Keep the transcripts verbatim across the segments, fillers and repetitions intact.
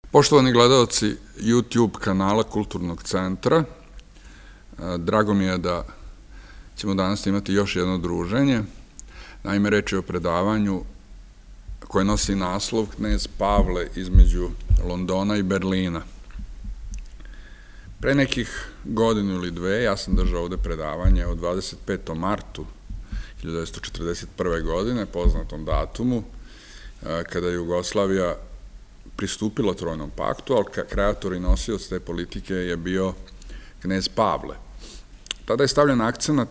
Poštovani gledalci YouTube kanala Kulturnog centra, drago mi je da ćemo danas imati još jedno druženje. Naime, reč je o predavanju koje nosi naslov Knez Pavle između Londona i Berlina. Pre nekih godinu ili dve ja sam držao ovde predavanje o dvadeset petom martu hiljadu devetsto četrdeset prve. godine, poznatom datumu, kada je Jugoslavija pristupila Trojnom paktu, ali kreator i nosioc te politike je bio knez Pavle. Tada je stavljen akcenat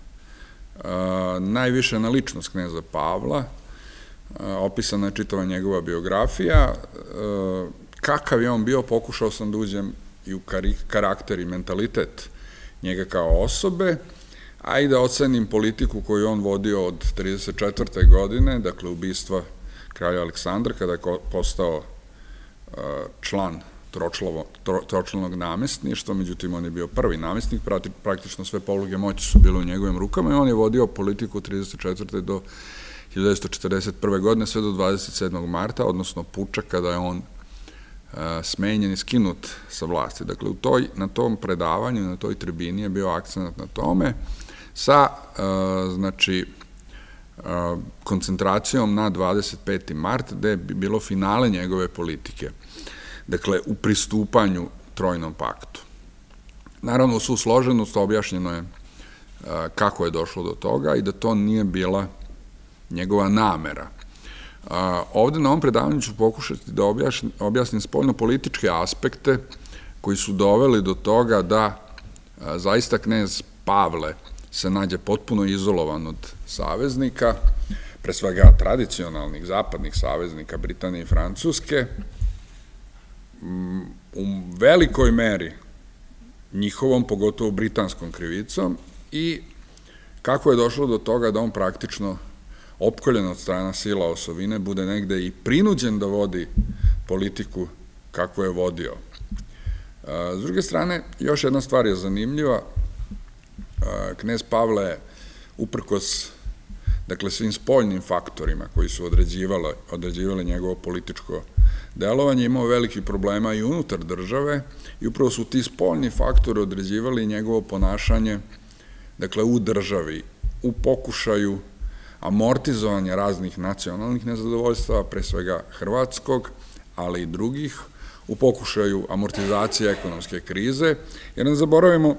najviše na ličnost kneza Pavla, opisana je čitava njegova biografija. Kakav je on bio, pokušao sam da uđem i u karakter i mentalitet njega kao osobe, a i da ocenim politiku koju on vodio od trideset četvrte. godine, dakle ubistva kralja Aleksandra, kada je postao član tročlanog namestništva, međutim on je bio prvi namestnik, praktično sve poluge moći su bile u njegovim rukama i on je vodio politiku od trideset četvrte. do hiljadu devetsto četrdeset prve. godine sve do dvadeset sedmog marta, odnosno puča kada je on smenjen i skinut sa vlasti. Dakle, na tom predavanju, na toj tribini je bio akcenat na tome sa, znači, koncentracijom na dvadeset peti mart, gde je bilo finale njegove politike, dakle, u pristupanju Trojnom paktu. Naravno, svu složenost objašnjeno je kako je došlo do toga i da to nije bila njegova namera. Ovde na ovom predavanju ću pokušati da objasnim spoljno-političke aspekte koji su doveli do toga da zaista knez Pavle se nađe potpuno izolovan od saveznika, pre svega tradicionalnih zapadnih saveznika Britanije i Francuske, u velikoj meri njihovom, pogotovo britanskom krivicom, i kako je došlo do toga da on praktično opkoljen od strana sila osovine bude negde i prinuđen da vodi politiku kako je vodio. S druge strane, još jedna stvar je zanimljiva. Knez Pavle je, uprkos, dakle, svim spoljnim faktorima koji su određivali njegovo političko delovanje, imao velikih problema i unutar države i upravo su ti spoljni faktori određivali njegovo ponašanje, dakle, u državi, u pokušaju amortizovanja raznih nacionalnih nezadovoljstava, pre svega hrvatskog, ali i drugih, u pokušaju amortizacije ekonomske krize, jer ne zaboravimo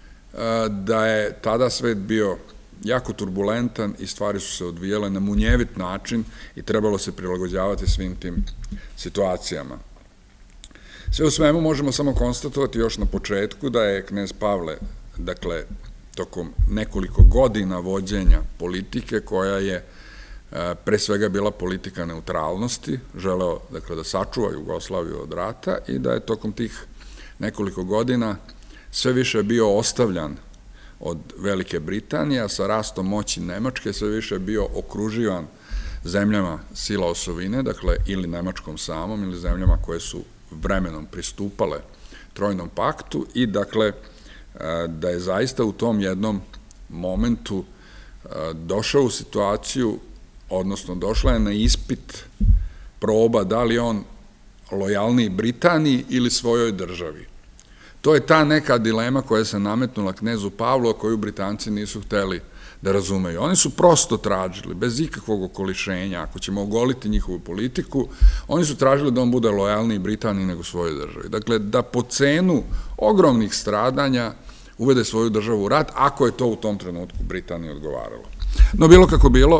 da je tada svet bio jako turbulentan i stvari su se odvijale na munjevit način i trebalo se prilagođavati svim tim situacijama. Sve u svemu možemo samo konstatovati još na početku da je knez Pavle, dakle, tokom nekoliko godina vođenja politike, koja je pre svega bila politika neutralnosti, želeo, dakle, da sačuva Jugoslaviju od rata i da je tokom tih nekoliko godina sve više bio ostavljan od Velike Britanije, a sa rastom moći Nemačke sve više bio okruživan zemljama sila osovine, dakle, ili Nemačkom samom, ili zemljama koje su vremenom pristupale Trojnom paktu i, dakle, da je zaista u tom jednom momentu došao u situaciju, odnosno došla je na ispit proba da li on lojalniji Britaniji ili svojoj državi. To je ta neka dilema koja se nametnula knezu Pavlu, a koju Britanci nisu hteli da razumeju. Oni su prosto tražili, bez ikakvog okolišenja, ako ćemo ogoliti njihovu politiku, oni su tražili da on bude lojalniji Britaniji nego svojoj državi. Dakle, da po cenu ogromnih stradanja uvede svoju državu u rat, ako je to u tom trenutku Britaniji odgovaralo. No, bilo kako bilo,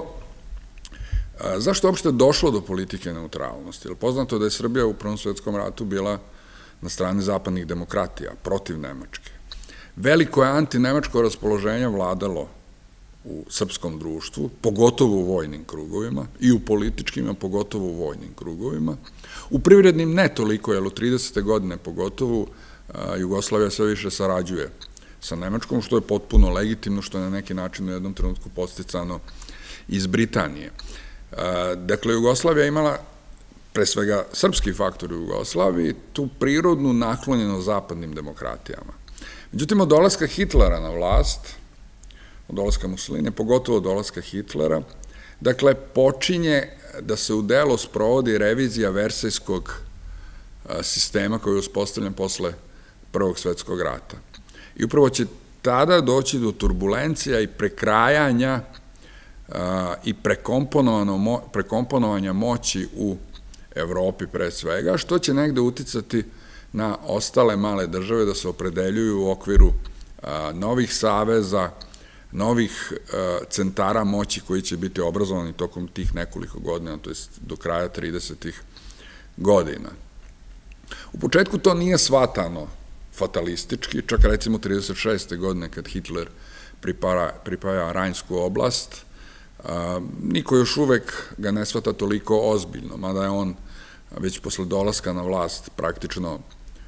zašto uopšte došlo do politike neutralnosti? Poznato je da je Srbija u Prvom svetskom ratu bila na strani zapadnih demokratija, protiv Nemačke. Veliko je antinemačko raspoloženje vladalo u srpskom društvu, pogotovo u vojnim krugovima, i u političkim, a pogotovo u vojnim krugovima. U privrednim ne toliko, jer u tridesete godine pogotovo Jugoslavija sve više sarađuje sa Nemačkom, što je potpuno legitimno, što je na neki način u jednom trenutku podsticano iz Britanije. Dakle, Jugoslavija je imala, pre svega srpski faktor u Jugoslaviji, tu prirodnu naklonjenost zapadnim demokratijama. Međutim, od dolaska Hitlera na vlast, od dolaska Mussolinija, pogotovo od dolaska Hitlera, dakle, počinje da se u delo sprovodi revizija Versajskog sistema koji je uspostavljen posle Prvog svetskog rata. I upravo će tada doći do turbulencija i prekrajanja i prekomponovanja moći u Evropi pre svega, što će negde uticati na ostale male države da se opredeljuju u okviru novih saveza, novih centara moći koji će biti obrazovani tokom tih nekoliko godina, to je do kraja tridesetih godina. U početku to nije shvatano fatalistički, čak recimo trideset šeste godine kad Hitler pripaja Rajnsku oblast, niko još uvek ga ne shvata toliko ozbiljno, mada je on već posle dolaska na vlast praktično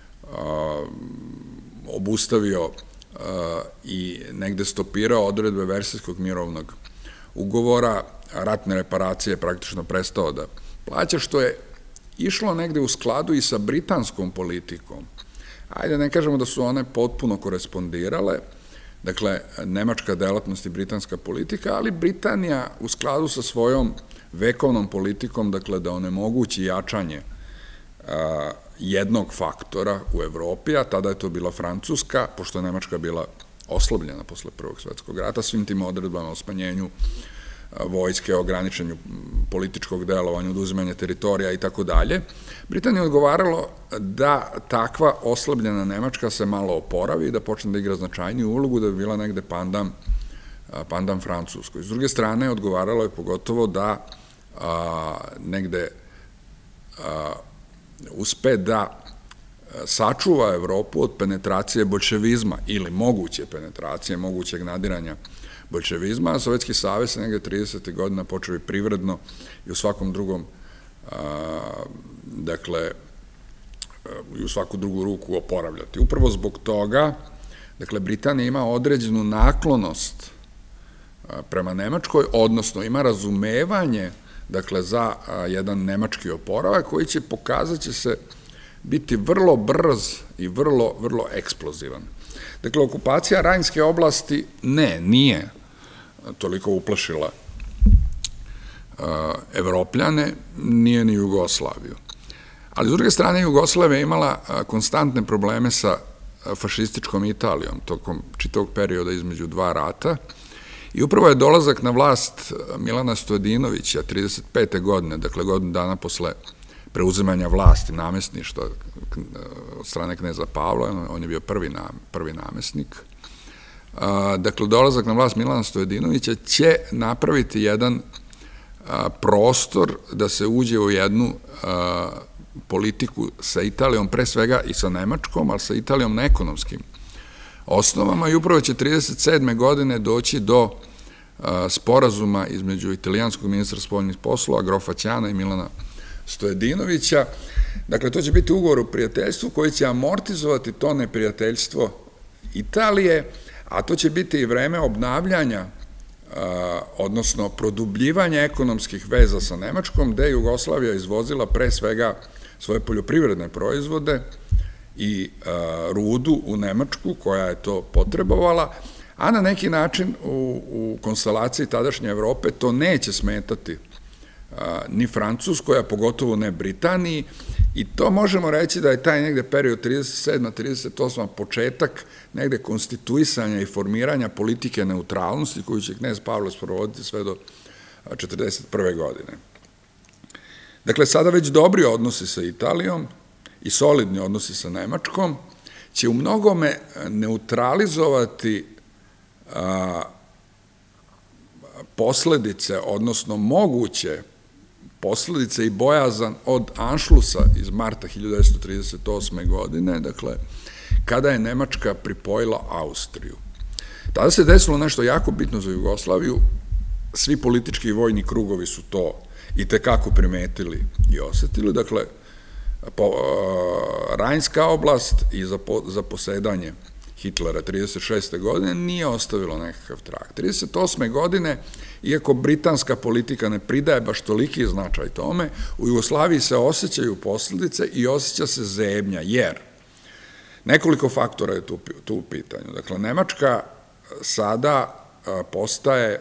obustavio i negde stopirao odredbe Versajskog mirovnog ugovora, ratne reparacije je praktično prestao da plaća, što je išlo negde u skladu i sa britanskom politikom. Ajde, ne kažemo da su one potpuno korespondirale, dakle, nemačka delatnost i britanska politika, ali Britanija u skladu sa svojom vekovnom politikom, dakle, da onemogući jačanje jednog faktora u Evropi, a tada je to bila Francuska, pošto je Nemačka bila oslabljena posle Prvog svetskog rata, svim tim odredbama o smanjenju vojske, ograničenju političkog delovanja, oduzimanja teritorija i tako dalje. Britanija je odgovaralo da takva oslabljena Nemačka se malo oporavi i da počne da igra značajniju ulogu, da bi bila negde pandam, pandam Francuskoj. S druge strane, odgovaralo je pogotovo da negde uspe da sačuva Evropu od penetracije boljševizma ili moguće penetracije, mogućeg nadiranja boljševizma, a Sovjetski savez se negde tridesetih godina počeo i privredno i u svakom drugom, dakle, i u svaku drugu ruku oporavljati. Upravo zbog toga, dakle, Britanija ima određenu naklonost prema Nemačkoj, odnosno ima razumevanje, dakle, za jedan nemački oporavak koji će, pokazat će se, biti vrlo brz i vrlo, vrlo eksplozivan. Dakle, okupacija Rajnske oblasti ne, nije toliko uplašila Evropljane, nije ni Jugoslaviju. Ali, s druge strane, Jugoslavija je imala konstantne probleme sa fašističkom Italijom tokom čitavog perioda između dva rata i upravo je dolazak na vlast Milana Stojadinovića trideset pete godine, dakle godinu dana posle preuzimanja vlasti, namestništva od strane kneza Pavla, on je bio prvi namestnik. Dakle, dolazak na vlast Milana Stojadinovića će napraviti jedan prostor da se uđe u jednu politiku sa Italijom, pre svega i sa Nemačkom, ali sa Italijom na ekonomskim osnovama i upravo će trideset sedme godine doći do sporazuma između italijanskog ministra spoljnih poslova, grofa Ćana i Milana Stojadinovića. Dakle, to će biti ugovor o prijateljstvu koji će amortizovati to neprijateljstvo Italije, a to će biti i vreme obnavljanja, odnosno produbljivanja ekonomskih veza sa Nemačkom, gde je Jugoslavija izvozila pre svega svoje poljoprivredne proizvode i rudu u Nemačku, koja je to potrebovala, a na neki način u konstelaciji tadašnje Evrope to neće smetati ni Francuskoj, a pogotovo ne Britaniji, i to možemo reći da je taj negde period trideset sedma trideset osma početak negde konstituisanja i formiranja politike neutralnosti koju će knez Pavle sprovoditi sve do četrdeset prve godine. Dakle, sada već dobri odnosi sa Italijom i solidni odnosi sa Nemačkom će u mnogome neutralizovati posledice, odnosno moguće posledice i bojazan od Anšlusa iz marta hiljadu devetsto trideset osme godine, dakle, kada je Nemačka pripojila Austriju. Tada se desilo nešto jako bitno za Jugoslaviju, svi politički i vojni krugovi su to i tekako primetili i osetili, dakle, Rajnska oblast i zaposedanje Hitlera trideset šeste godine nije ostavilo nekakav trag. trideset osme godine, iako britanska politika ne pridaje baš toliki značaj tome, u Jugoslaviji se osjećaju posledice i osjeća se zebnja, jer nekoliko faktora je tu u pitanju. Dakle, Nemačka sada postaje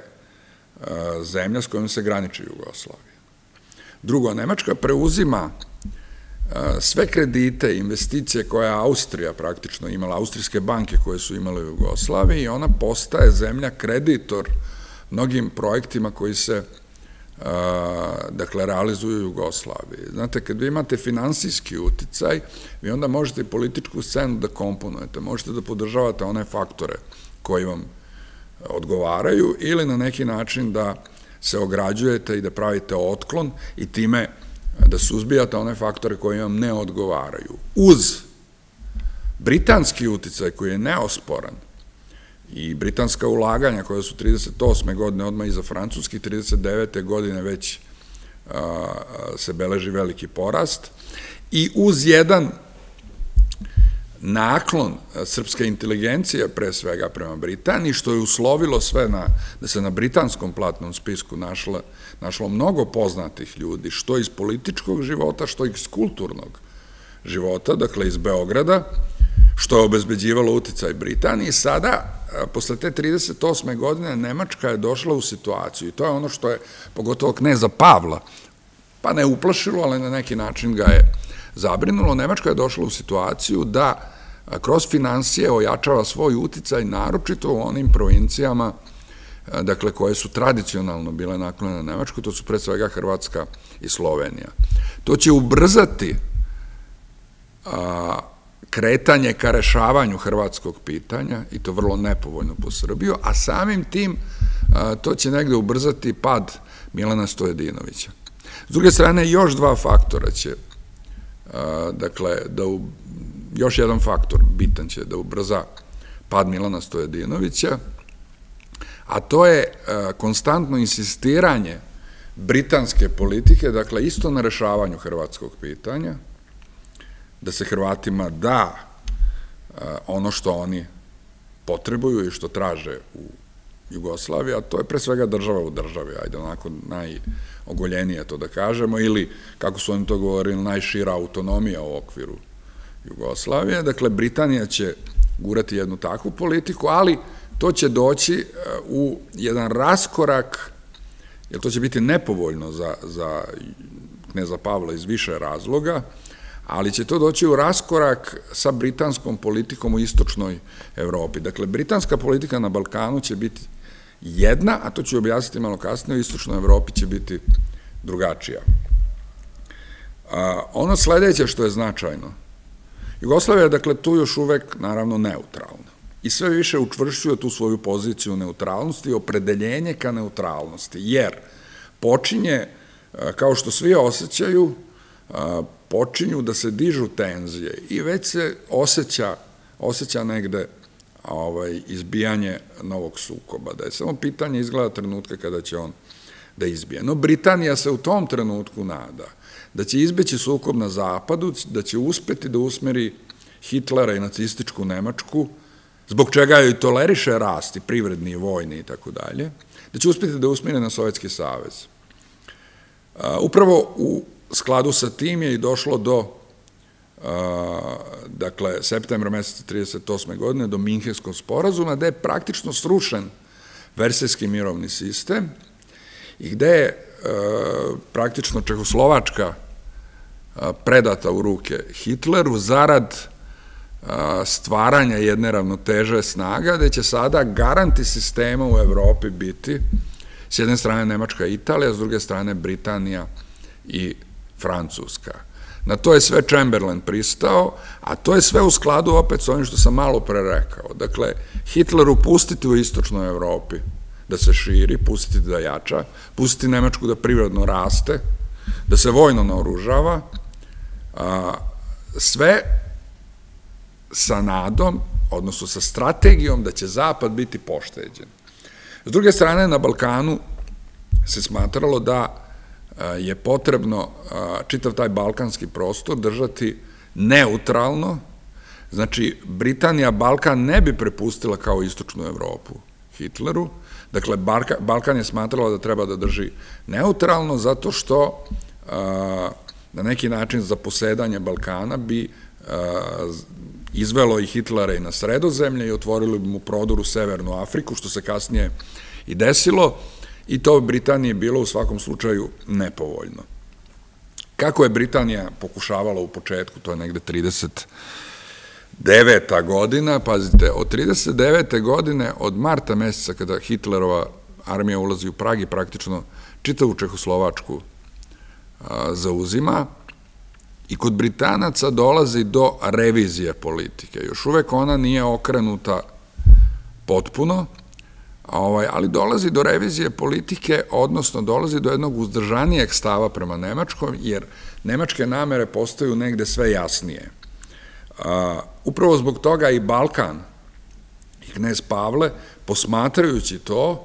zemlja s kojom se graniči Jugoslavija. Drugo, Nemačka preuzima sve kredite, investicije koje je Austrija praktično imala, austrijske banke koje su imale u Jugoslaviji, i ona postaje zemlja kreditor mnogim projektima koji se dakle, realizuju u Jugoslaviji. Znate, kad vi imate finansijski uticaj, vi onda možete i političku scenu da komponujete, možete da podržavate one faktore koji vam odgovaraju ili na neki način da se ograđujete i da pravite otklon i time da suzbijate one faktore koji vam ne odgovaraju. Uz britanski uticaj koji je neosporan i britanska ulaganja koja su trideset osme godine, odmah iza francuskih, trideset devete godine već se beleži veliki porast, i uz jedan naklon srpske inteligencije, pre svega prema Britaniji, što je uslovilo sve da se na britanskom platnom spisku našlo mnogo poznatih ljudi, što iz političkog života, što iz kulturnog života, dakle iz Beograda, što je obezbeđivalo uticaj Britaniji. Sada, posle te trideset osme godine, Nemačka je došla u situaciju, i to je ono što je pogotovo kneza Pavla, pa ne uplašilo, ali na neki način ga je zabrinulo. Nemačka je došla u situaciju da kroz finansije ojačava svoj uticaj, naročito u onim provincijama, dakle, koje su tradicionalno bile naklonjene na Nemačku, to su pre svega Hrvatska i Slovenija. To će ubrzati kretanje ka rešavanju hrvatskog pitanja, i to vrlo nepovoljno po Srbiju, a samim tim to će negde ubrzati pad Milana Stojadinovića. S druge strane, još dva faktora će, dakle, da još jedan faktor bitan će da ubrza pad Milana Stojadinovića, a to je konstantno insistiranje britanske politike, dakle, isto na rešavanju hrvatskog pitanja, da se Hrvatima da ono što oni potrebuju i što traže u Jugoslaviji, a to je pre svega država u državi, ajde onako najogoljenije to da kažemo, ili, kako su oni to govorili, najšira autonomija u okviru Jugoslavije. Dakle, Britanija će gurati jednu takvu politiku, ali to će doći u jedan raskorak, jer to će biti nepovoljno za kneza Pavla iz više razloga, ali će to doći u raskorak sa britanskom politikom u istočnoj Evropi. Dakle, britanska politika na Balkanu će biti jedna, a to ću objasniti malo kasnije, u istočnoj Evropi će biti drugačija. Ono sledeće što je značajno, Jugoslavija je, dakle, tu još uvek, naravno, neutralna i sve više učvršćuje tu svoju poziciju neutralnosti i opredeljenje ka neutralnosti, jer počinje, kao što svi osjećaju, počinju da se dižu tenzije i već se osjeća negde izbijanje novog sukoba, da je samo pitanje izgleda trenutka kada će on da izbije. No, Britanija se u tom trenutku nada da će izbeći sukob na zapadu, da će uspeti da usmeri Hitlera i nacističku Nemačku, zbog čega joj toleriše rast i privredni i vojni i tako dalje, da će uspeti da usmeri na Sovjetski savez. Upravo u skladu sa tim je i došlo do, dakle, septembra meseca trideset osme godine, do Minhenskog sporazuma, gde je praktično srušen Versajski mirovni sistem i gde je praktično Čehoslovačka predata u ruke Hitleru zarad stvaranja jedne ravnoteže snaga, gde će sada garanti sistema u Evropi biti s jedne strane Nemačka i Italija, s druge strane Britanija i Francuska. Na to je sve Chamberlain pristao, a to je sve u skladu opet s ovim što sam malo pre rekao. Dakle, Hitleru pustiti u istočnoj Evropi da se širi, pustiti da jača, pustiti Nemačku da privredno raste, da se vojno naoružava, sve sa nadom, odnosno sa strategijom da će Zapad biti pošteđen. S druge strane, na Balkanu se smatralo da je potrebno čitav taj balkanski prostor držati neutralno, znači Britanija Balkan ne bi prepustila kao istočnu Evropu Hitleru, dakle Balkan je smatrala da treba da drži neutralno zato što na neki način za posedanje Balkana bi izvelo i Hitlera i na Sredozemlje i otvorili bi mu prodor u Severnu Afriku, što se kasnije i desilo, i to Britaniji bilo u svakom slučaju nepovoljno. kako je Britanija pokušavala u početku, to je negde trideset deveta godina, pazite, od trideset devete godine, od marta meseca kada Hitlerova armija ulazi u Prag i praktično čitavu Čehoslovačku zauzima, i kod Britanaca dolazi do revizije politike. Još uvek ona nije okrenuta potpuno, ali dolazi do revizije politike, odnosno dolazi do jednog uzdržanijeg stava prema Nemačkom, jer nemačke namere postaju negde sve jasnije. Upravo zbog toga i Balkan i knez Pavle, posmatrajući to,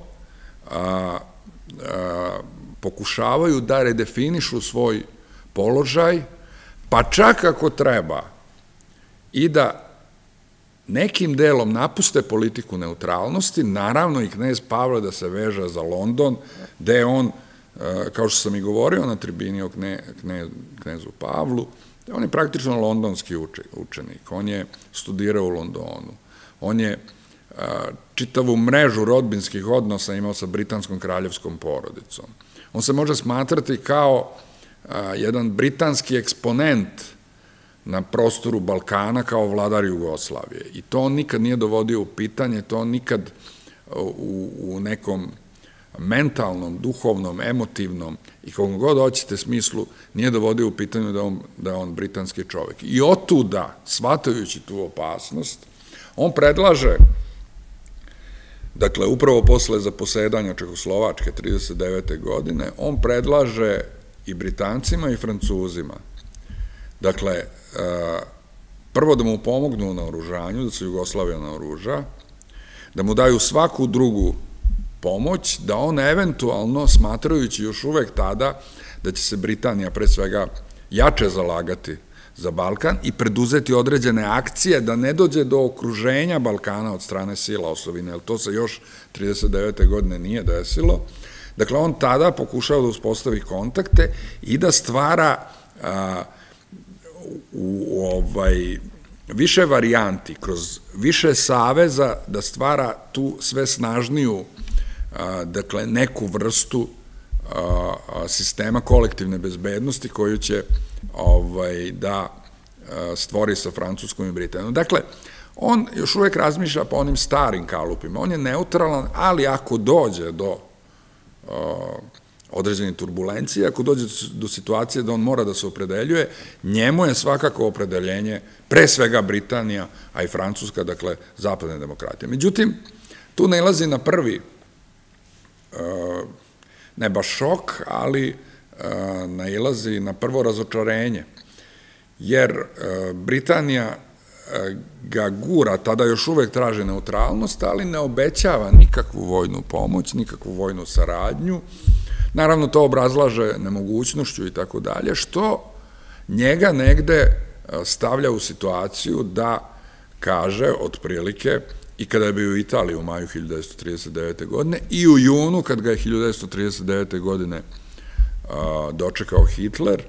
pokušavaju da redefinišu svoj položaj, pa čak ako treba i da nekim delom napuste politiku neutralnosti, naravno i knez Pavle da se veže za London, gde je on, kao što sam i govorio na tribini o knezu Pavlu, on je praktično londonski učenik, on je studirao u Londonu, on je čitavu mrežu rodbinskih odnosa imao sa britanskom kraljevskom porodicom. On se može smatrati kao jedan britanski eksponent na prostoru Balkana kao vladar Jugoslavije. I to on nikad nije dovodio u pitanje, to on nikad u nekom mentalnom, duhovnom, emotivnom i kako god hoćete smislu nije dovodio u pitanju da je on britanski čovek. I otuda, shvatajući tu opasnost, on predlaže, dakle, upravo posle zaposedanja Čehoslovačke trideset devete godine, on predlaže i Britancima i Francuzima, dakle, prvo da mu pomognu u naoružanju, da se Jugoslavija naoruža, da mu daju svaku drugu pomoć, da on eventualno, smatrajući još uvek tada da će se Britanija pre svega jače zalagati za Balkan i preduzeti određene akcije da ne dođe do okruženja Balkana od strane sila osovine, jer to se još trideset devete godine nije desilo. Dakle, on tada pokušava da uspostavi kontakte i da stvara u više varijanti, kroz više saveza, da stvara tu sve snažniju, dakle, neku vrstu sistema kolektivne bezbednosti koju će da stvori sa Francuskom i Britanijom. Dakle, on još uvek razmišlja po onim starim kalupima. On je neutralan, ali ako dođe do određenih turbulencija, ako dođe do situacije da on mora da se opredeljuje, njemu je svakako opredeljenje pre svega Britanija, a i Francuska, dakle, zapadne demokratije. Međutim, tu nailazi na prvi, ne baš šok, ali nailazi na prvo razočarenje, jer Britanija ga gura, tada još uvek traži neutralnost, ali ne obećava nikakvu vojnu pomoć, nikakvu vojnu saradnju. Naravno, to obrazlaže nemogućnošću i tako dalje, što njega negde stavlja u situaciju da kaže, otprilike, i kada je bio u Italiji u maju hiljadu devetsto trideset devete godine i u junu, kad ga je hiljadu devetsto trideset devete godine dočekao Hitler,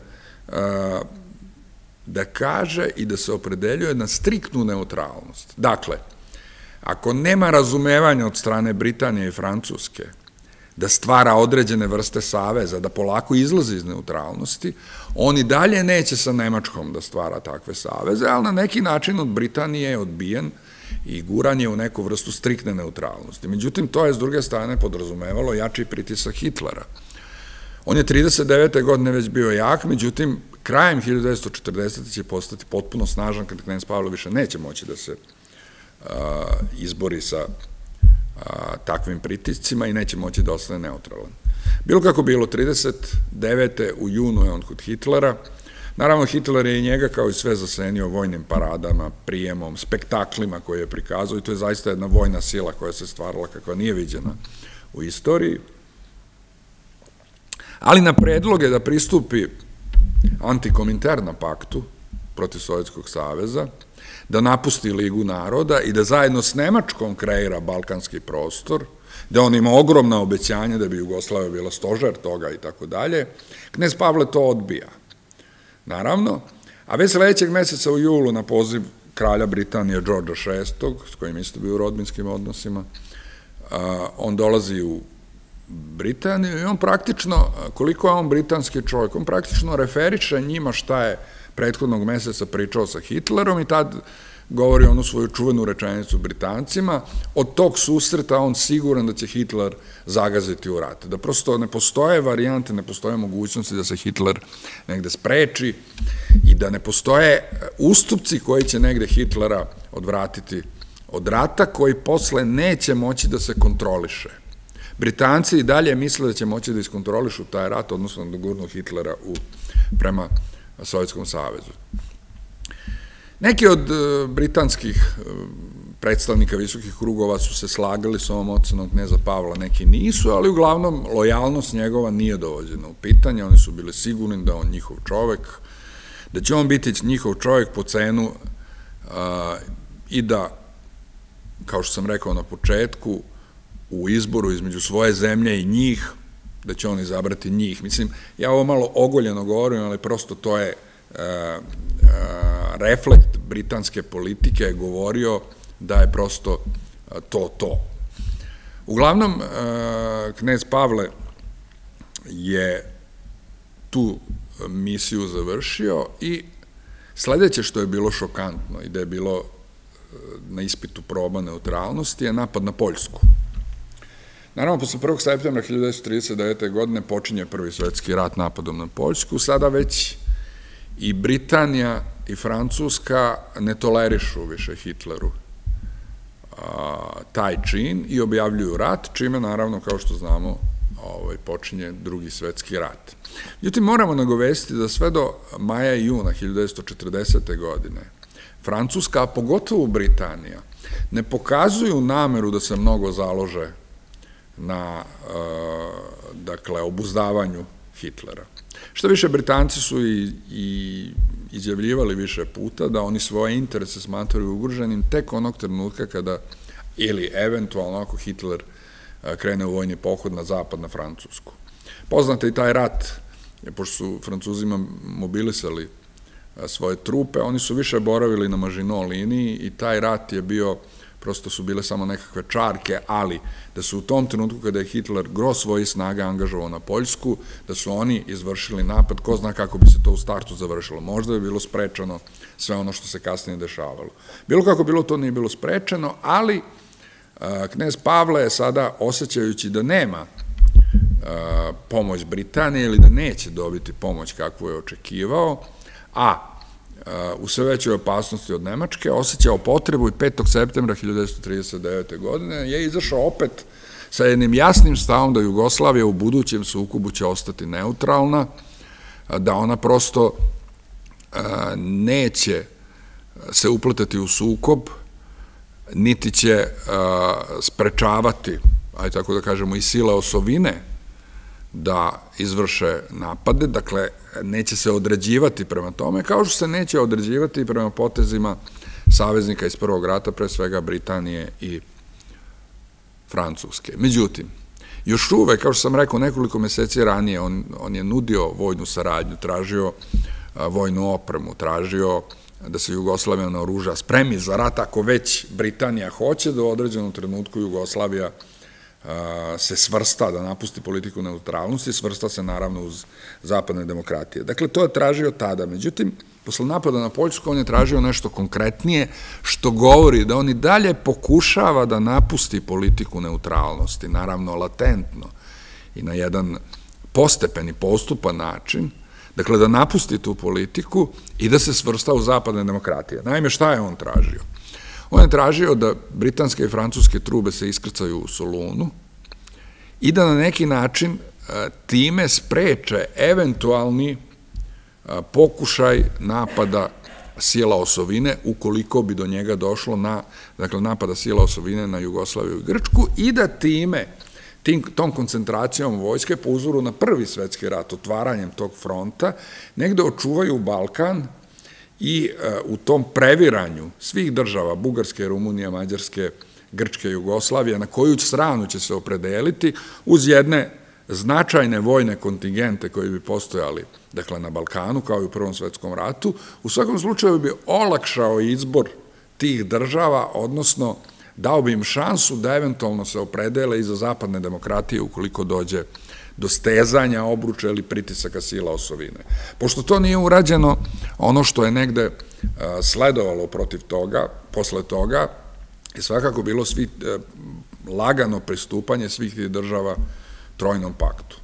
da kaže i da se opredeljuje na striktnu neutralnost. Dakle, ako nema razumevanja od strane Britanije i Francuske da stvara određene vrste saveza, da polako izlazi iz neutralnosti, on i dalje neće sa Nemačkom da stvara takve saveze, ali na neki način od Britanije je odbijen i guran je u neku vrstu striktne neutralnosti. Međutim, to je s druge strane podrazumevalo jači pritisak Hitlera. On je trideset devete godine već bio jak, međutim, krajem hiljadu devetsto četrdesete će postati potpuno snažan kad knez Pavle više neće moći da se izbori sa takvim pritiscima i neće moći da ostane neutralan. Bilo kako bilo, trideset devete u junu je on kod Hitlera. Naravno, Hitler je i njega kao i sve zasenio vojnim paradama, prijemom, spektaklima koje je prikazao i to je zaista jedna vojna sila koja se stvarala kakva nije viđena u istoriji. Ali na predloge da pristupi Antikominterna paktu protiv Sovjetskog saveza, da napusti Ligu naroda i da zajedno s Nemačkom kreira balkanski prostor, da on ima ogromna obećanja da bi Jugoslavija bila stožer toga i tako dalje, knez Pavle to odbija. Naravno, a već sledećeg meseca u julu na poziv kralja Britanije Đorđa šestog, s kojim isto bio u rodbinskim odnosima, on dolazi u Britaniju i on praktično, koliko je on britanski čovjek, on praktično referiše njima šta je prethodnog meseca pričao sa Hitlerom i tad govori onu svoju čuvenu rečenicu Britancima, od tog susreta on siguran da će Hitler zagaziti u rat. Da prosto ne postoje varijante, ne postoje mogućnosti da se Hitler negde spreči i da ne postoje ustupci koji će negde Hitlera odvratiti od rata, koji posle neće moći da se kontroliše. Britanci i dalje misle da će moći da iskontrolišu taj rat, odnosno da gurnu Hitlera prema Sovjetskom savezu. Neki od britanskih predstavnika visokih krugova su se slagali s ovom ocenom kneza Pavla, neki nisu, ali uglavnom lojalnost njegova nije dovođena u pitanje, oni su bili sigurni da on njihov čovek, da će on biti njihov čovek po cenu i da, kao što sam rekao na početku, u izboru između svoje zemlje i njih, da će on izabrati njih. Mislim, ja ovo malo ogoljeno govorim, ali prosto to je reflekt britanske politike, je govorio da je prosto to to. Uglavnom, knez Pavle je tu misiju završio i sledeće što je bilo šokantno i da je bilo na ispitu proba neutralnosti je napad na Poljsku. Naravno, posle prvog septembra hiljadu devetsto trideset devete. godine počinje Prvi svetski rat napadom na Poljsku. Sada već i Britanija i Francuska ne tolerišu više Hitleru taj čin i objavljuju rat, čime, naravno, kao što znamo, počinje Drugi svetski rat. Međutim, moramo nagovestiti da sve do maja i juna hiljadu devetsto četrdesete. godine Francuska, a pogotovo Britanija, ne pokazuju nameru da se mnogo založe na, dakle, obuzdavanju Hitlera. Što više, Britanci su i izjavljivali više puta da oni svoje interese smatraju ugroženim tek onog trenutka kada, ili eventualno ako Hitler krene u vojni pohod na zapad, na Francusku. Poznate i taj rat, pošto su Francuzima mobilisali svoje trupe, oni su više boravili na Maginot liniji i taj rat je bio, prosto su bile samo nekakve čarke, ali da su u tom trenutku kada je Hitler gro svojih snaga angažovao na Poljsku, da su oni izvršili napad, ko zna kako bi se to u startu završilo. Možda je bilo sprečeno sve ono što se kasnije dešavalo. Bilo kako bilo, to nije bilo sprečeno, ali knez Pavle je sada, osjećajući da nema pomoć Britanije ili da neće dobiti pomoć kakvu je očekivao, a u sve većoj opasnosti od Nemačke, osjećao potrebu i petog septembra hiljadu devetsto trideset devete. godine je izašao opet sa jednim jasnim stavom da Jugoslavija u budućem sukobu će ostati neutralna, da ona prosto neće se upletati u sukob, niti će sprečavati, ajde tako da kažemo, i sile osovine da izvrše napade, dakle, neće se određivati prema tome, kao što se neće određivati prema potezima saveznika iz Prvog rata, pre svega Britanije i Francuske. Međutim, još uvek, kao što sam rekao, nekoliko meseci ranije, on je nudio vojnu saradnju, tražio vojnu opremu, tražio da se Jugoslavija naoruža, spremi za rat, ako već Britanija hoće da u određenom trenutku Jugoslavija se svrsta, da napusti politiku neutralnosti, svrsta se naravno uz zapadne demokratije. Dakle, to je tražio tada. Međutim, posle napada na Poljsku, on je tražio nešto konkretnije, što govori da on i dalje pokušava da napusti politiku neutralnosti, naravno latentno i na jedan postepeni, postupan način, dakle, da napusti tu politiku i da se svrsta u zapadne demokratije. Naime, šta je on tražio? On je tražio da britanske i francuske trube se iskrcaju u Solunu i da na neki način time spreče eventualni pokušaj napada sila osovine, ukoliko bi do njega došlo na, dakle, napada sila osovine na Jugoslaviju i Grčku i da time, tom koncentracijom vojske po uzoru na Prvi svetski rat, otvaranjem tog fronta, negde očuvaju Balkan i u tom previranju svih država, Bugarske, Rumunije, Mađarske, Grčke, Jugoslavije, na koju stranu će se opredeliti, uz jedne značajne vojne kontingente koji bi postojali, dakle, na Balkanu, kao i u Prvom svetskom ratu, u svakom slučaju bi olakšao izbor tih država, odnosno dao bi im šansu da eventualno se opredele i za zapadne demokratije ukoliko dođe do stezanja, obruča ili pritisaka sila osovine. Pošto to nije urađeno, ono što je negde sledovalo protiv toga, posle toga, je svakako bilo svi lagano pristupanje svih tih država Trojnom paktu.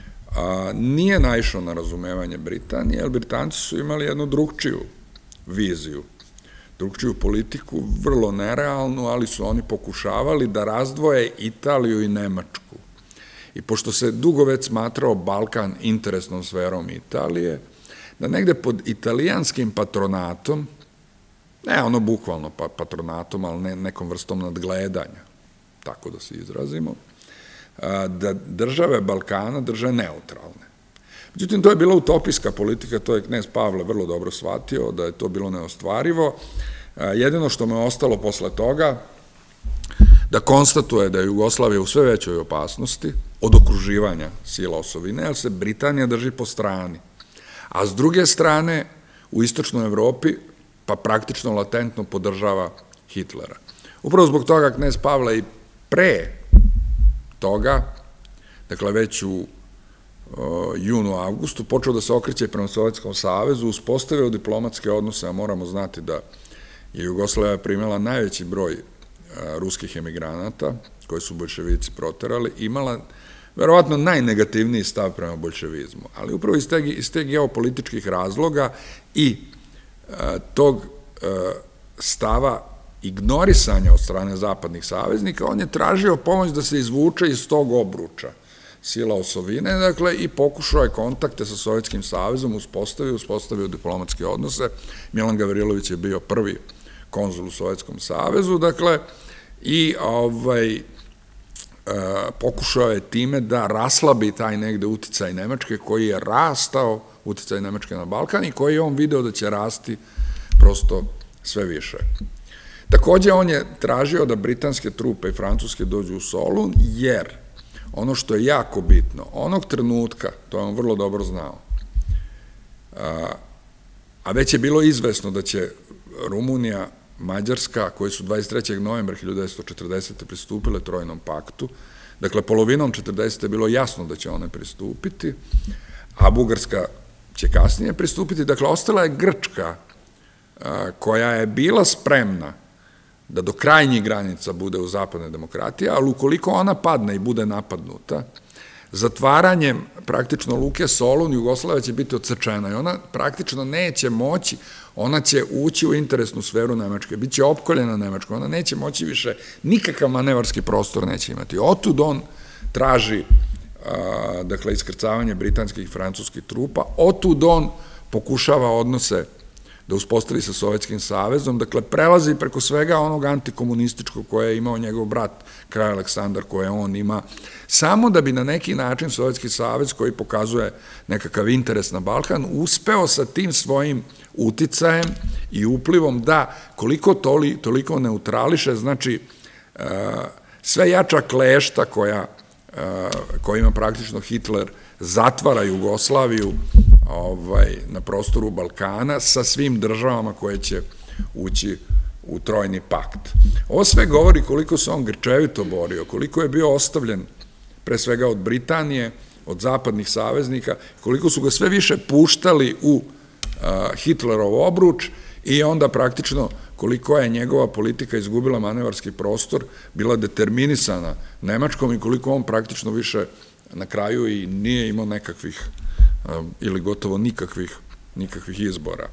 Nije naišao na razumevanje Britanije, jer Britanci su imali jednu drugčiju viziju, drugčiju politiku, vrlo nerealnu, ali su oni pokušavali da razdvoje Italiju i Nemačku. I pošto se dugo već smatrao Balkan interesnom sferom Italije, da negde pod italijanskim patronatom, ne ono bukvalno patronatom, ali nekom vrstom nadgledanja, tako da se izrazimo, da države Balkana drže neutralne. Međutim, to je bila utopijska politika, to je knez Pavle vrlo dobro shvatio, da je to bilo neostvarivo. Jedino što me ostalo posle toga, da konstatuje da je Jugoslavija u sve većoj opasnosti od okruživanja sila osovine, jer se Britanija drži po strani. A s druge strane, u istočnoj Evropi, pa praktično latentno podržava Hitlera. Upravo zbog toga knez Pavle i pre toga, dakle već u junu, avgustu, počeo da se okreće prema Sovjetskom savezu, uspostavio diplomatske odnose, a moramo znati da je Jugoslavija primjela najveći broj ruskih emigranata, koje su boljševici proterali, imala verovatno najnegativniji stav prema boljševizmu, ali upravo iz te geopolitičkih razloga i tog stava ignorisanja od strane zapadnih saveznika, on je tražio pomoć da se izvuče iz tog obruča sila osovine, dakle, i pokušao je kontakte sa Sovjetskim savezom, uspostavio, uspostavio diplomatske odnose. Milan Gavrilović je bio prvi konzul u Sovjetskom savezu, dakle, i pokušao je time da raslabi taj negde uticaj Nemačke koji je rastao, uticaj Nemačke na Balkan, i koji je on video da će rasti prosto sve više. Takođe, on je tražio da britanske trupe i francuske dođu u Solun, jer ono što je jako bitno, onog trenutka, to je on vrlo dobro znao, a već je bilo izvesno da će Rumunija, Mađarska, koji su dvadeset trećeg novembra hiljadu devetsto četrdesete. pristupile Trojnom paktu, dakle, polovinom četrdesete je bilo jasno da će one pristupiti, a Bugarska će kasnije pristupiti, dakle, ostala je Grčka, koja je bila spremna da do krajnjih granica bude u zapadne demokratije, ali ukoliko ona padne i bude napadnuta, zatvaranjem praktično luke Solun, Jugoslavija će biti odsečena i ona praktično neće moći, ona će ući u interesnu sferu Nemačke, bit će opkoljena Nemačka, ona neće moći više, nikakav manevarski prostor neće imati. Otud on traži, dakle, iskrcavanje britanskih i francuskih trupa, otud on pokušava odnose da uspostavi sa Sovjetskim savezom, dakle, prelazi preko svega onog antikomunističkog koje je imao njegov brat, kralj Aleksandar, koje on ima, samo da bi na neki način Sovjetski savez, koji pokazuje nekakav interes na Balkan, uspeo sa tim svojim uticajem i uplivom da koliko toliko neutrališe, znači, sve jača klešta koja ima praktično Hitler, zatvara Jugoslaviju na prostoru Balkana sa svim državama koje će ući u Trojni pakt. Ovo sve govori koliko se on grčevito borio, koliko je bio ostavljen pre svega od Britanije, od zapadnih saveznika, koliko su ga sve više puštali u Hitlerov obruč i onda praktično koliko je njegova politika izgubila manevarski prostor, bila determinisana Nemačkom i koliko on praktično više na kraju i nije imao nekakvih ili gotovo nikakvih nikakvih izbora.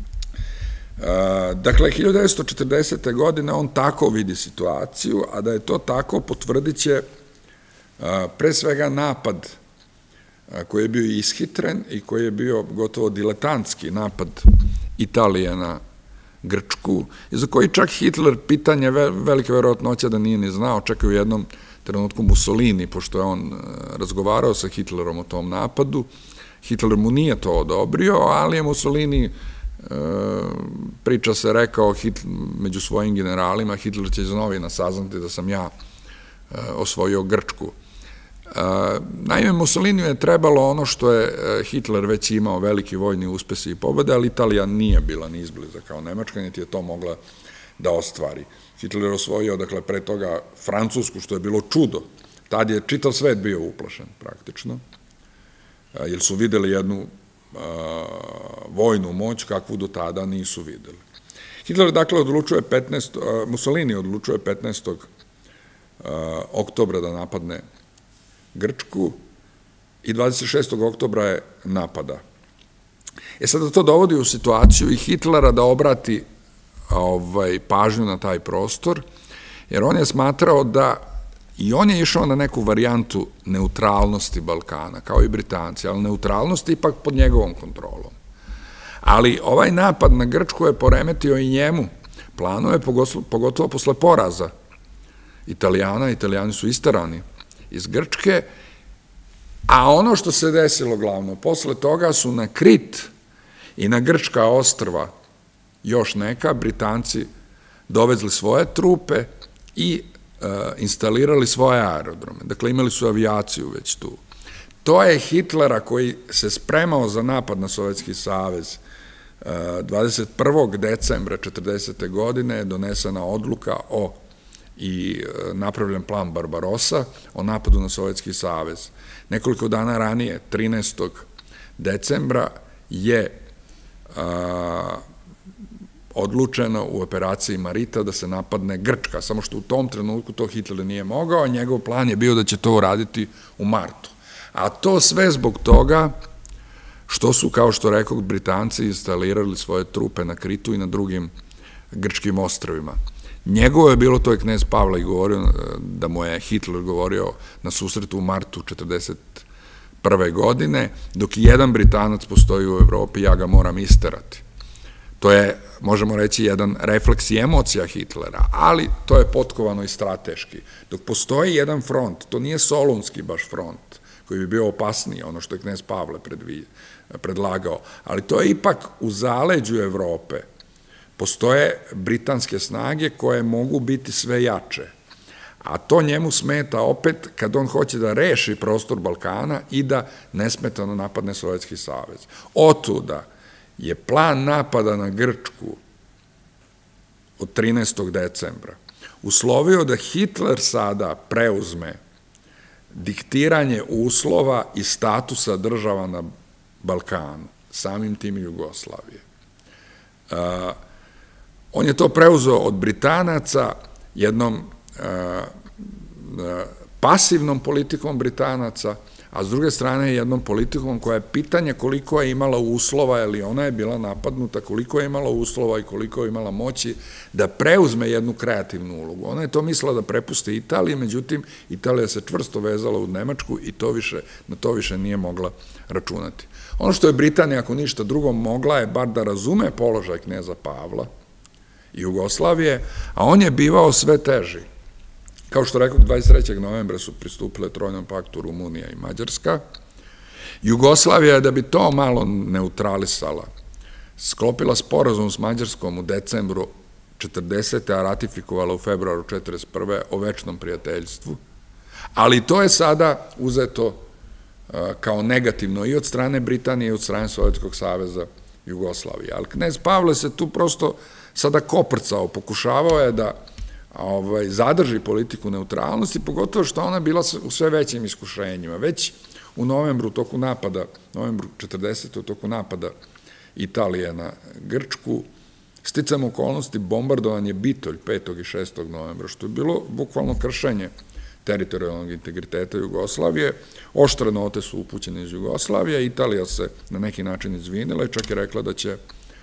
Dakle, hiljadu devetsto četrdesete. godine on tako vidi situaciju, a da je to tako potvrdit će pre svega napad koji je bio ishitren i koji je bio gotovo diletantski napad Italije na Grčku, i za koji čak Hitler, pitanje velike verovatnoće da nije ni znao, čak i u jednom trenutku Mussolini, pošto je on razgovarao sa Hitlerom o tom napadu, Hitler mu nije to odobrio, ali je Mussolini, priča se, rekao među svojim generalima, Hitler će iz novina saznati da sam ja osvojio Grčku. Naime, Mussoliniju je trebalo ono što je Hitler već imao, veliki vojni uspesi i pobede, ali Italija nije bila ni izbliza kao Nemačka, niti je to mogla da ostvari. Hitler je osvojio, dakle, pre toga Francusku, što je bilo čudo. Tad je čitav svet bio uplašen, praktično, jer su videli jednu vojnu moć kakvu do tada nisu videli. Hitler, dakle, odlučuje petnaestog Mussolini odlučuje petnaestog oktobra da napadne Grčku i dvadeset šestog oktobra je napada. E sada to dovodi u situaciju i Hitlera da obrati pažnju na taj prostor, jer on je smatrao da i on je išao na neku varijantu neutralnosti Balkana, kao i Britanci, ali neutralnosti ipak pod njegovom kontrolom. Ali ovaj napad na Grčku je poremetio i njemu planove, pogotovo posle poraza Italijana, Italijani su istarani iz Grčke, a ono što se desilo glavno, posle toga su na Krit i na grčka ostrva još neka, Britanci dovezli svoje trupe i instalirali svoje aerodrome. Dakle, imali su avijaciju već tu. To je Hitlera koji se spremao za napad na Sovjetski savez. dvadeset prvog decembra četrdesete godine je donesena odluka o i napravljen plan Barbarossa o napadu na Sovjetski savez. Nekoliko dana ranije, trinaestog decembra, je odlučeno u operaciji Marita da se napadne Grčka, samo što u tom trenutku to Hitler nije mogao, a njegov plan je bio da će to uraditi u martu. A to sve zbog toga što su, kao što rekao, Britanci instalirali svoje trupe na Kritu i na drugim grčkim ostrvima. Njegovo je bilo, to je knez Pavle i govorio, da mu je Hitler govorio na susretu u martu četrdeset prve godine, dok i jedan Britanac postoji u Evropi, ja ga moram isterati. To je, možemo reći, jedan refleks i emocija Hitlera, ali to je potkovano i strateški. Dok postoji jedan front, to nije solunski baš front, koji bi bio opasniji, ono što je knez Pavle predlagao, ali to je ipak u zaleđu Evrope. Postoje britanske snage koje mogu biti sve jače, a to njemu smeta opet kad on hoće da reši prostor Balkana i da nesmetano napadne Sovjetski savez. Otuda je plan napada na Grčku od trinaestog decembra uslovio da Hitler sada preuzme diktiranje uslova i statusa država na Balkanu, samim tim i Jugoslavije. On je to preuzeo od Britanaca jednom pasivnom politikom Britanaca, a s druge strane jednom politikom koja je pitanje koliko je imala uslova, ili ona je bila napadnuta, koliko je imala uslova i koliko je imala moći da preuzme jednu kreativnu ulogu. Ona je to mislila da prepusti Italiji, međutim, Italija se čvrsto vezala u Nemačku i na to više nije mogla računati. Ono što je Britanija, ako ništa drugo, mogla je bar da razume položaj kneza Pavla i Jugoslavije, a on je bivao sve teži. Kao što rekao, dvadeset trećeg novembra su pristupile Trojnom paktu Rumunija i Mađarska. Jugoslavija je, da bi to malo neutralisala, sklopila sporazum s Mađarskom u decembru četrdesete. a ratifikovala u februaru četrdeset prve. o večnom prijateljstvu, ali to je sada uzeto kao negativno i od strane Britanije i od strane Sovjetskog saveza Jugoslavije. Ali knez Pavle se tu prosto sada koprcao, pokušavao je da zadrži politiku neutralnosti, pogotovo što ona bila u sve većim iskušenjima. Već u novembru, u toku napada, novembru četrdesete. u toku napada Italije na Grčku, sticam okolnosti, bombardovan je Bitolj petog i šestog novembra, što je bilo bukvalno kršenje teritorijalnog integriteta Jugoslavije. Oštre note su upućene iz Jugoslavije, Italija se na neki način izvinila i čak je rekla da će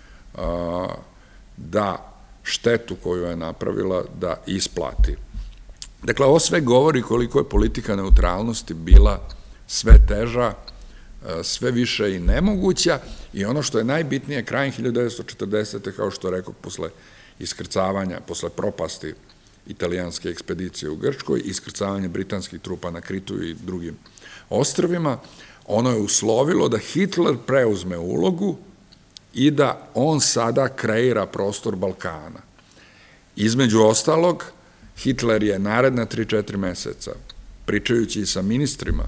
da štetu koju je napravila da isplati. Dakle, ovo sve govori koliko je politika neutralnosti bila sve teža, sve više i nemoguća, i ono što je najbitnije, krajem hiljadu devetsto četrdesete. kao što rekao, posle iskrcavanja, posle propasti italijanske ekspedicije u Grčkoj, iskrcavanje britanskih trupa na Kritu i drugim ostrvima, ono je uslovilo da Hitler preuzme ulogu i da on sada kreira prostor Balkana. Između ostalog, Hitler je naredna tri četiri meseca, pričajući i sa ministrima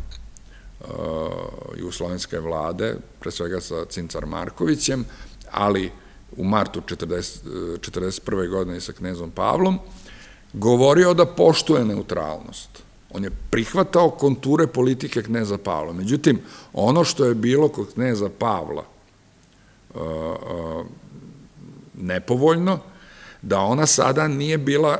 jugoslovenske vlade, pre svega sa Cincar Markovićem, ali u martu četrdeset prve godine sa knezom Pavlom, govorio da poštuje neutralnost. On je prihvatao konture politike kneza Pavla. Međutim, ono što je bilo kod kneza Pavla nepovoljno, da ona sada nije bila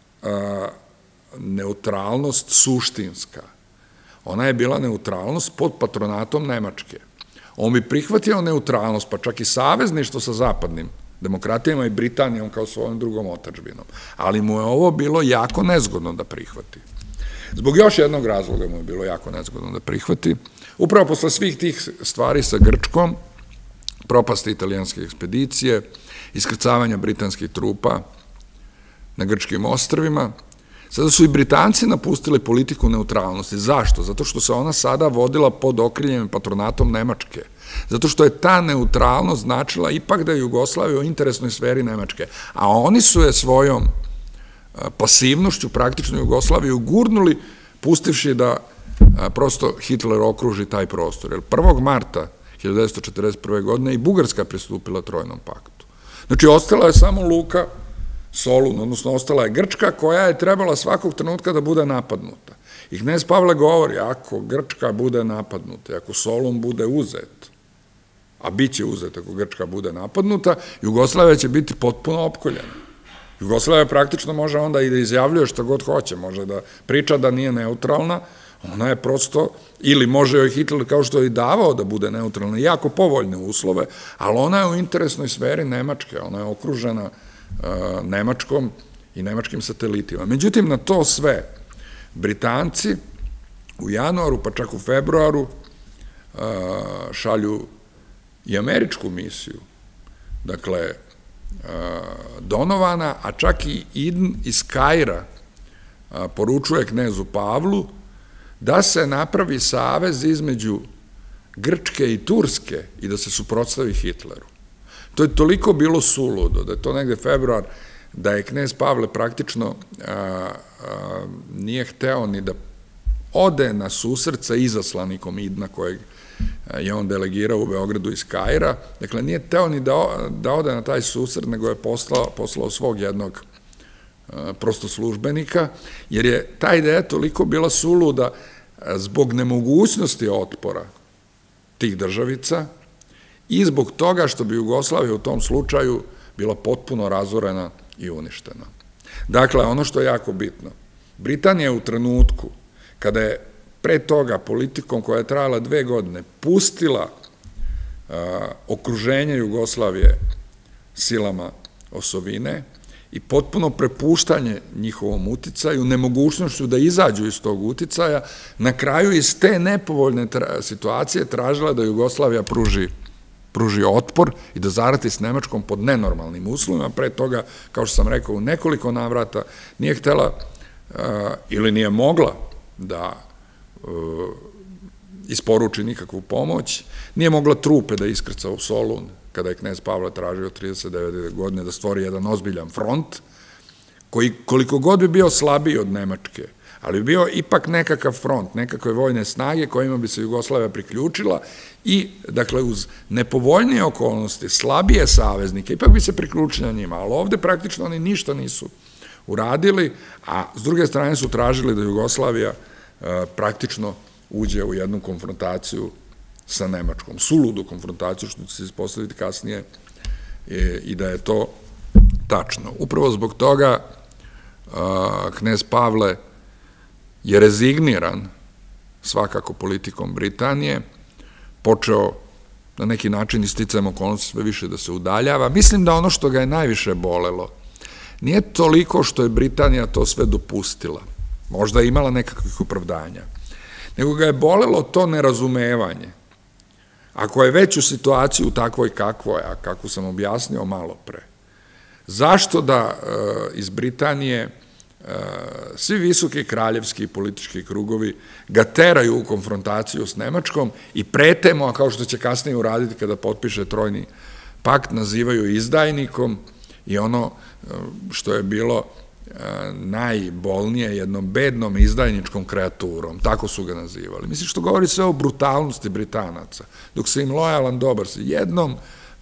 neutralnost suštinska. Ona je bila neutralnost pod patronatom Nemačke. On bi prihvatio neutralnost, pa čak i savezništvo sa zapadnim demokratijama i Britanijom kao svojom drugom otadžbinom. Ali mu je ovo bilo jako nezgodno da prihvati. Zbog još jednog razloga mu je bilo jako nezgodno da prihvati. Upravo posle svih tih stvari sa Grčkom, propasti italijanske ekspedicije, iskrcavanja britanskih trupa na grčkim ostrvima, sada su i Britanci napustili politiku neutralnosti. Zašto? Zato što se ona sada vodila pod okriljem patronatom Nemačke. Zato što je ta neutralnost značila ipak da je Jugoslavija u interesnoj sferi Nemačke. A oni su je svojom pasivnošću praktično Jugoslaviju gurnuli, pustivši da prosto Hitler okruži taj prostor. Jer prvog marta hiljadu devetsto četrdeset prve. godine i Bugarska pristupila Trojnom paktu. Znači, ostala je samo luka Solun, odnosno ostala je Grčka, koja je trebala svakog trenutka da bude napadnuta. I knez Pavle govori, ako Grčka bude napadnuta, ako Solun bude uzet, a bit će uzet ako Grčka bude napadnuta, Jugoslavija će biti potpuno opkoljena. Jugoslavija praktično može onda i da izjavljuje što god hoće, može da priča da nije neutralna, ona je prosto, ili može joj Hitler kao što je i davao da bude neutralna, jako povoljne uslove, ali ona je u interesnoj sferi Nemačke, ona je okružena Nemačkom i nemačkim satelitima. Međutim, na to sve Britanci u januaru, pa čak u februaru, šalju i američku misiju, dakle, Donovana, a čak i Idn iz Kaira poručuje knezu Pavlu da se napravi savez između Grčke i Turske i da se suprotstavi Hitleru. To je toliko bilo suludo, da je to negde februar, da je knez Pavle praktično nije hteo ni da ode na susret sa izaslanikom Idna, kojeg je on delegirao u Beogradu iz Kaira. Dakle, nije hteo ni da ode na taj susret, nego je poslao svog jednog prosto službenika, jer je ta ideja toliko bila suluda zbog nemogućnosti otpora tih državica i zbog toga što bi Jugoslavija u tom slučaju bila potpuno razorena i uništena. Dakle, ono što je jako bitno, Britanija u trenutku kada je pre toga politikom koja je trajala dve godine pustila okruženje Jugoslavije silama osovine i potpuno prepuštanje njihovom uticaju, nemogućnošću da izađu iz tog uticaja, na kraju iz te nepovoljne situacije tražila da Jugoslavija pruži pruži otpor i da zarati s Nemačkom pod nenormalnim uslovima. Pre toga, kao što sam rekao, u nekoliko navrata nije htela ili nije mogla da isporuči nikakvu pomoć, nije mogla trupe da iskrca u Solun, kada je knez Pavle tražio trideset devete. godine da stvori jedan ozbiljan front, koji koliko god bi bio slabiji od Nemačke, ali bi bio ipak nekakav front, nekakve vojne snage kojima bi se Jugoslavija priključila i, dakle, uz nepovoljnije okolnosti, slabije saveznike, ipak bi se priključila njima, ali ovde praktično oni ništa nisu uradili, a s druge strane su tražili da Jugoslavija praktično uđe u jednu konfrontaciju sa Nemačkom, suludu konfrontaciju, što će se ispostaviti kasnije i da je to tačno. Upravo zbog toga knez Pavle je rezigniran svakako politikom Britanije, počeo na neki način isticajem okolnosti sve više da se udaljava. Mislim da ono što ga je najviše bolelo nije toliko što je Britanija to sve dopustila, možda je imala nekakvih opravdanja, nego ga je bolelo to nerazumevanje. Ako je već u situaciju takvoj kakvoj, a kako sam objasnio malo pre, zašto da iz Britanije svi visoki kraljevski politički krugovi ga teraju u konfrontaciju s Nemačkom i pretemo, a kao što će kasnije uraditi kada potpiše Trojni pakt, nazivaju izdajnikom i ono što je bilo najbolnije, jednom bednom izdajničkom kreaturom, tako su ga nazivali. Mislim što govori sve o brutalnosti Britanaca, dok se im lojalan dobar se jednom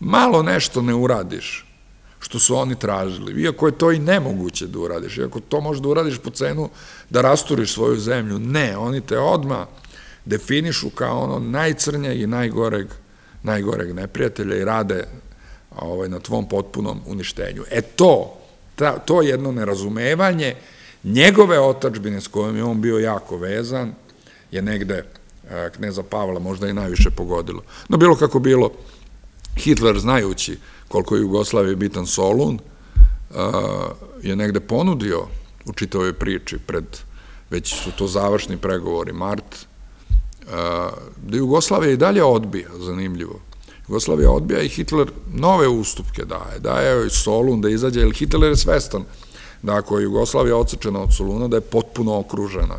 malo nešto ne uradiš, što su oni tražili, iako je to i nemoguće da uradiš, iako to možeš da uradiš po cenu da rasturiš svoju zemlju, ne, oni te odmah definišu kao ono najcrnje i najgoreg, najgoreg neprijatelja i rade na tvom potpunom uništenju. E to, to jedno nerazumevanje njegove otadžbine s kojom je on bio jako vezan, je negde kneza Pavla možda i najviše pogodilo. No bilo kako bilo, Hitler, znajući koliko je Jugoslaviji bitan Solun, je negde ponudio u čitavoj priči pred, već su to završni pregovori, mart, da Jugoslavija i dalje odbija, zanimljivo. Jugoslavija odbija i Hitler nove ustupke daje, daje joj Solun da izađe, jer Hitler je svestan da ako je Jugoslavija odsečena od Soluna, da je potpuno okružena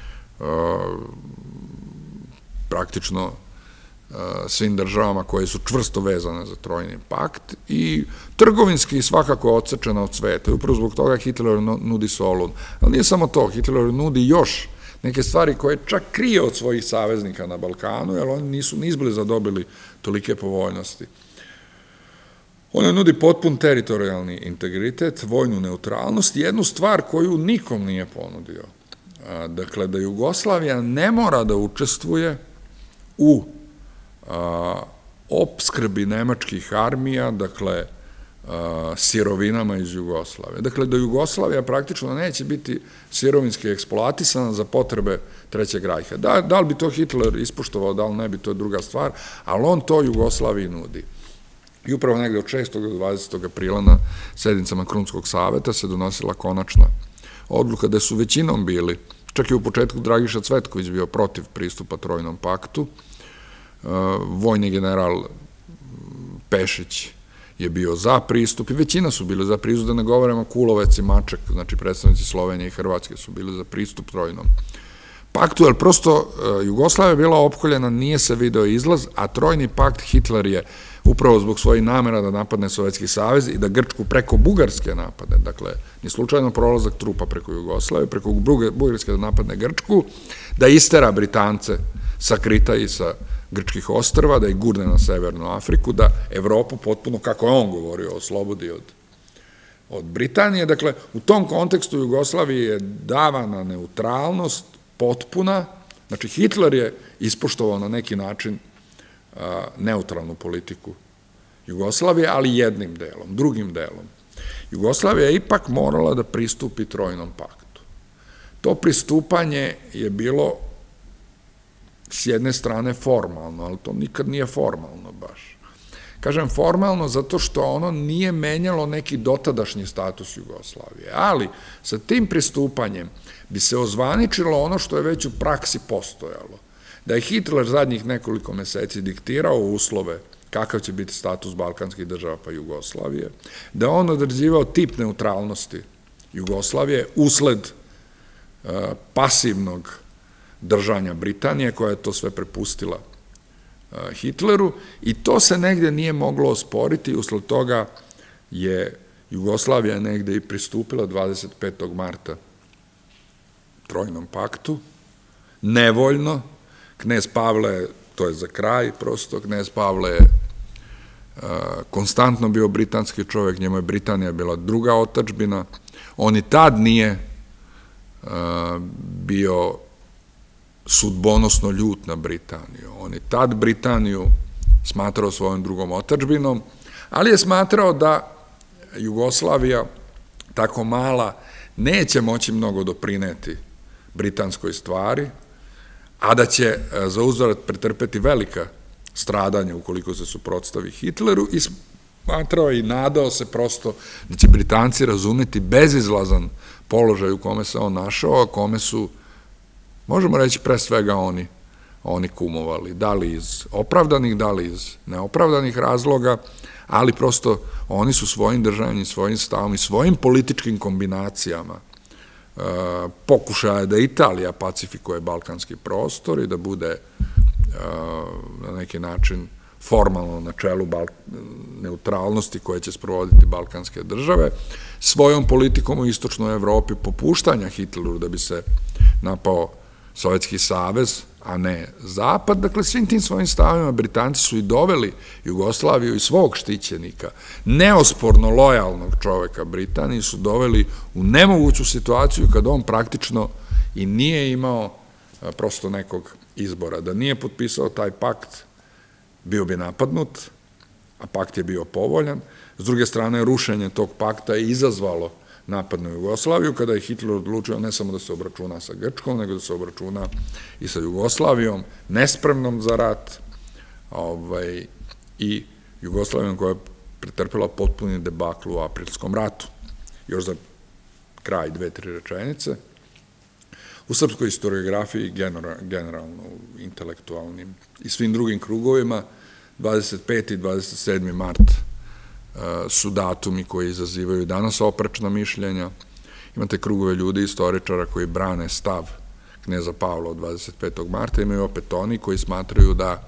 praktično svim državama koje su čvrsto vezane za Trojni pakt i trgovinski svakako odsečena od sveta. I upravo zbog toga Hitler nudi Solun. Ali nije samo to, Hitler nudi još neke stvari koje čak krije od svojih saveznika na Balkanu, jer oni nisu ni izbliza dobili tolike povoljnosti. On je nudi potpun teritorijalni integritet, vojnu neutralnost i jednu stvar koju nikom nije ponudio. Dakle, da Jugoslavija ne mora da učestvuje u opskrbi nemačkih armija, dakle, sirovinama iz Jugoslavije. Dakle, da Jugoslavija praktično neće biti sirovinski eksploatisana za potrebe Trećeg rajha. Da li bi to Hitler ispoštovao, da li ne bi, to je druga stvar, ali on to Jugoslaviji nudi. I upravo negde od šestog do dvadesetog aprila na sednicama Krunskog saveta se donosila konačna odluka da su većinom bili, čak i u početku Dragiša Cvetković bio protiv pristupa Trojnom paktu, vojni general Pešić je bio za pristup i većina su bile za pristup, da ne govorimo Kulovec i Maček, znači predstavnici Slovenije i Hrvatske su bili za pristup Trojnom paktu, jer prosto Jugoslavija je bila opkoljena, nije se video izlaz, a Trojni pakt Hitler je upravo zbog svojih namera da napadne Sovjetski savez i da Grčku preko Bugarske napadne, dakle, ni slučajno prolazak trupa preko Jugoslavije, preko Bugarske da napadne Grčku, da istera Britance sa Krita i sa grčkih ostrva, da ih gurne na Severnu Afriku, da Evropu potpuno, kako je on govorio, oslobodi od Britanije. Dakle, u tom kontekstu Jugoslaviji je davana neutralnost potpuna, znači Hitler je ispoštovao na neki način neutralnu politiku Jugoslavije, ali jednim delom, drugim delom. Jugoslavija je ipak morala da pristupi Trojnom paktu. To pristupanje je bilo s jedne strane formalno, ali to nikad nije formalno baš. Kažem formalno zato što ono nije menjalo neki dotadašnji status Jugoslavije, ali sa tim pristupanjem bi se ozvaničilo ono što je već u praksi postojalo. Da je Hitler zadnjih nekoliko meseci diktirao uslove kakav će biti status balkanskih država pa Jugoslavije, da je on određivao tip neutralnosti Jugoslavije usled pasivnog držanja Britanije, koja je to sve prepustila Hitleru, i to se negde nije moglo osporiti, usled toga je Jugoslavija negde i pristupila dvadeset petog marta Trojnom paktu, nevoljno. Knez Pavle, to je za kraj prosto, knez Pavle je konstantno bio britanski čovjek, njemu je Britanija bila druga otadžbina, on i tad nije bio sudbonosno ljut na Britaniju. On je tad Britaniju smatrao svojom drugom otadžbinom, ali je smatrao da Jugoslavija, tako mala, neće moći mnogo doprineti britanskoj stvari, a da će za uzvrat pretrpeti velika stradanja ukoliko se suprotstavi Hitleru, i smatrao i nadao se prosto da će Britanci razumeti bezizlazan položaj u kome se on našao, a kome su, možemo reći, pre svega oni, oni kumovali, da li iz opravdanih, da li iz neopravdanih razloga, ali prosto oni su svojim državnim, svojim stavom i svojim političkim kombinacijama pokušaja da Italija pacifikuje balkanski prostor i da bude na neki način formalno na čelu neutralnosti koje će sprovoditi balkanske države, svojom politikom u istočnoj Evropi popuštanja Hitleru da bi se napao Sovjetski savez, a ne Zapad. Dakle, svim tim svojim stavima Britanci su i doveli Jugoslaviju i svog štićenika, neosporno lojalnog čoveka Britaniji, su doveli u nemoguću situaciju kada on praktično i nije imao prosto nekog izbora. Da nije potpisao taj pakt, bio bi napadnut, a pakt je bio povoljan. S druge strane, rušenje tog pakta je izazvalo napad na Jugoslaviju, kada je Hitler odlučio ne samo da se obračuna sa Grčkom, nego da se obračuna i sa Jugoslavijom, nespremnom za rat, i Jugoslavijom koja je pretrpela potpuni debakl u aprilskom ratu. Još za kraj dve, tri rečenice. U srpskoj historiografiji, generalno u intelektualnim i svim drugim krugovima, dvadeset peti i dvadeset sedmi mart su datumi koji izazivaju danas oprečna mišljenja. Imate krugove ljudi, istoričara koji brane stav kneza Pavla od dvadeset petog marta, imaju opet oni koji smatraju da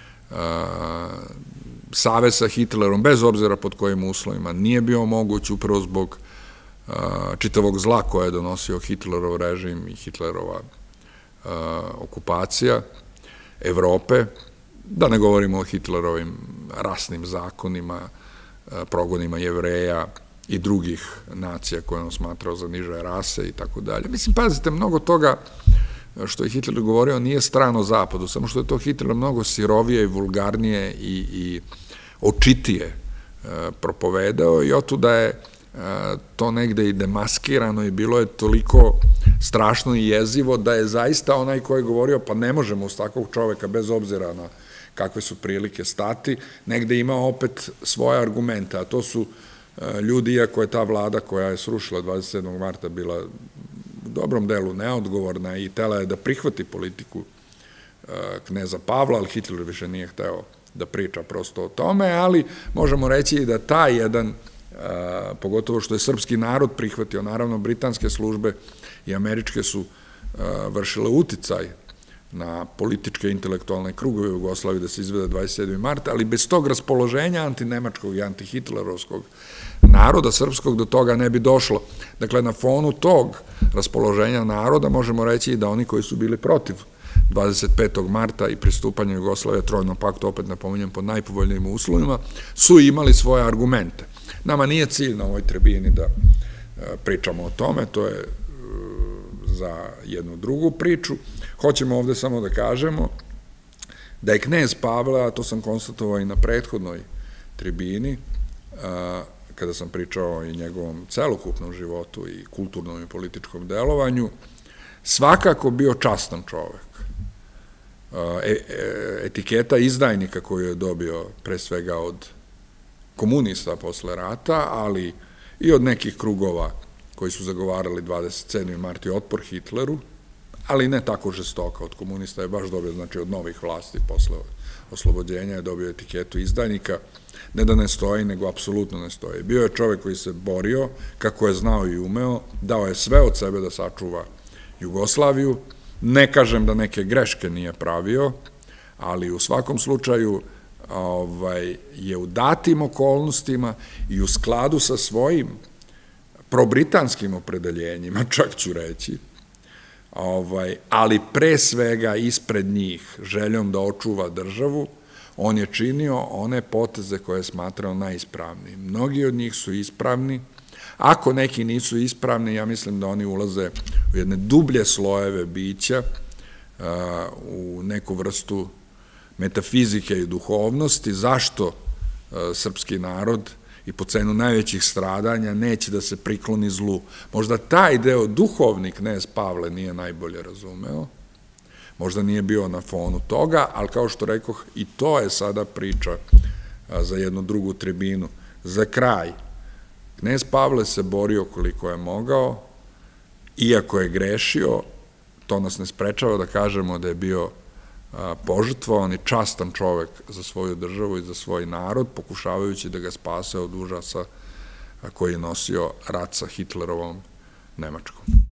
savez sa Hitlerom, bez obzira pod kojim uslovima, nije bio moguć upravo zbog čitavog zla koje je donosio Hitlerov režim i Hitlerova okupacija Evrope, da ne govorimo o Hitlerovim rasnim zakonima, progonima Jevreja i drugih nacija koje on smatrao za niže rase i tako dalje. Mislim, pazite, mnogo toga što je Hitler govorio nije strano Zapadu, samo što je to Hitler mnogo sirovije i vulgarnije i očitije propovedao i otuda je to negde i demaskirano i bilo je toliko strašno i jezivo da je zaista onaj ko je govorio pa ne možemo uz takvog čoveka bez obzira na kakve su prilike stati, negde ima opet svoje argumente, a to su ljudi, iako je ta vlada koja je srušila dvadeset sedmog marta bila u dobrom delu neodgovorna i htela je da prihvati politiku kneza Pavla, ali Hitler više nije hteo da priča prosto o tome, ali možemo reći i da taj jedan, pogotovo što je srpski narod prihvatio, naravno britanske službe i američke su vršile uticaj na političke intelektualne krugove u Jugoslaviji da se izvede dvadeset sedmi mart, ali bez tog raspoloženja antinemačkog i antihitlerovskog naroda srpskog do toga ne bi došlo. Dakle, na fonu tog raspoloženja naroda možemo reći i da oni koji su bili protiv dvadeset petog marta i pristupanja Jugoslavije Trojnom paktu, opet napominjem, pod najpovoljnijim uslovima, su imali svoje argumente. Nama nije cilj na ovoj tribini da pričamo o tome, to je za jednu drugu priču. Hoćemo ovde samo da kažemo da je knez Pavle, a to sam konstatovao i na prethodnoj tribini, kada sam pričao i njegovom celokupnom životu i kulturnom i političkom delovanju, svakako bio častan čovek. Etiketa izdajnika koju je dobio pre svega od komunista posle rata, ali i od nekih krugova koji su zagovarali dvadeset sedmi mart i otpor Hitleru, ali ne tako žestoka, od komunista je baš dobio, znači od novih vlasti posle oslobođenja je dobio etiketu izdajnika, ne da ne stoji, nego apsolutno ne stoji. Bio je čovek koji se borio, kako je znao i umeo, dao je sve od sebe da sačuva Jugoslaviju, ne kažem da neke greške nije pravio, ali u svakom slučaju je u datim okolnostima i u skladu sa svojim probritanskim opredeljenjima, čak ću reći, ali pre svega ispred njih, željom da očuva državu, on je činio one poteze koje je smatrao najispravniji. Mnogi od njih su ispravni, ako neki nisu ispravni, ja mislim da oni ulaze u jedne dublje slojeve bića, u neku vrstu metafizike i duhovnosti, zašto srpski narod i po cenu najvećih stradanja neće da se prikloni zlu. Možda taj deo duhovni knez Pavle nije najbolje razumeo, možda nije bio na fonu toga, ali kao što rekoh, i to je sada priča za jednu drugu tribinu. Za kraj, knez Pavle se borio koliko je mogao, iako je grešio, to nas ne sprečava da kažemo da je bio požrtvovan i častan čovek za svoju državu i za svoj narod, pokušavajući da ga spase od užasa koji je nosio rat sa Hitlerovom Nemačkom.